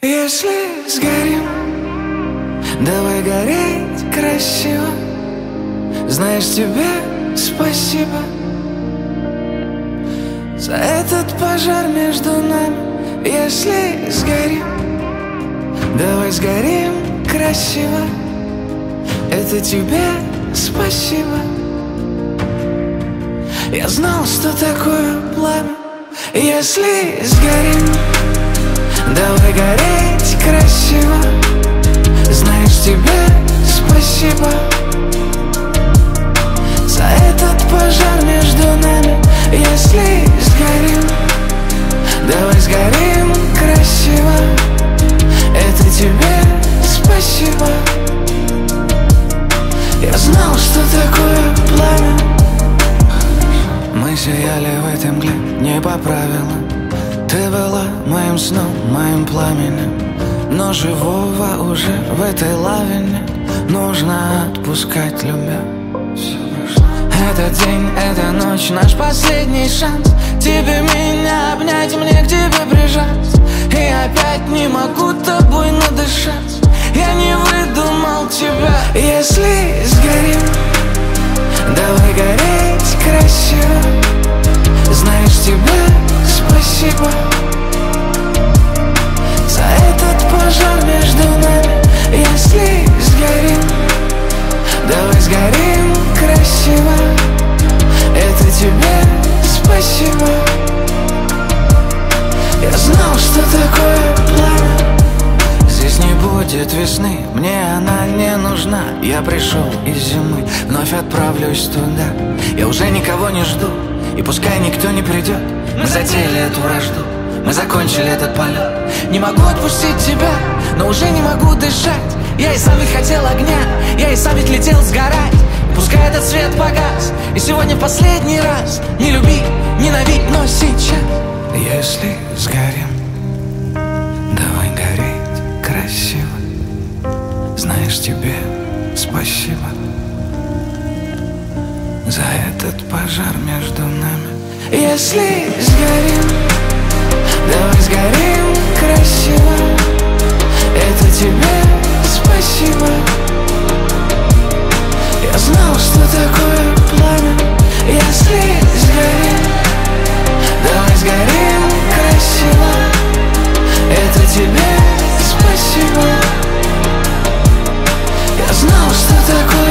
Если сгорим, давай гореть красиво. Знаешь, тебе спасибо за этот пожар между нами. Если сгорим, давай сгорим красиво. Это тебе спасибо. Я знал, что такое пламя. Если сгорим, давай гореть красиво. Знаешь, тебе спасибо за этот пожар между нами. Если сгорим, давай сгорим красиво. Это тебе спасибо. Я знал, что такое пламя. Мы сияли в этой мгле не по правилам. Ты была моим сном, моим пламенем. Но живого уже в этой лаве нет. Нужно отпускать, любя. Этот день, эта ночь, наш последний шанс. Тебе меня обнять, мне к тебе прижать. И опять не могу тобой надышать. Я не выдумал тебя. Если сгорим, давай гореть красиво. Знаешь, тебе спасибо за этот пожар между нами. Если сгорим, давай сгорим красиво. Это тебе спасибо. Я знал, что такое пламя. Здесь не будет весны, мне она не нужна. Я пришел из зимы, вновь отправлюсь туда. Я уже никого не жду, и пускай никто не придет. Мы затеяли эту вражду, мы закончили этот полет. Не могу отпустить тебя, но уже не могу дышать. Я и сам ведь хотел огня, я и сам ведь летел сгорать. И пускай этот свет погас, и сегодня последний раз. Не люби, ненавидь, но сейчас. Если сгорим, давай гореть красиво. Знаешь, тебе спасибо за этот пожар между нами. Если сгорим, давай сгорим красиво. Это тебе спасибо. Я знал, что такое пламя. Если сгорим, давай сгорим красиво. Это тебе спасибо. Я знал, что такое